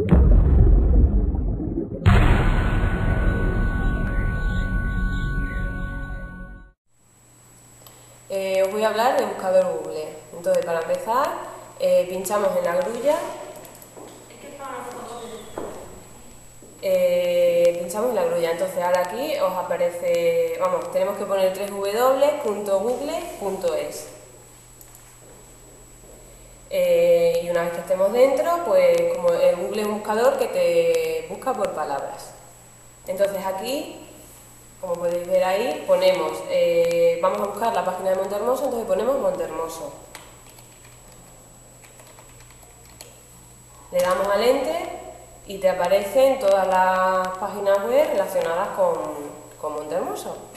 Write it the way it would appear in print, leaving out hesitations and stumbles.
Os voy a hablar del buscador Google. Entonces, para empezar, pinchamos en la grulla. Entonces ahora aquí os aparece, tenemos que poner www.google.es. Y una vez que estemos dentro, pues como el Google es un buscador que te busca por palabras. Entonces aquí, como podéis ver ahí, ponemos, vamos a buscar la página de Montehermoso, entonces ponemos Montehermoso. Le damos al Enter y te aparecen todas las páginas web relacionadas con Montehermoso.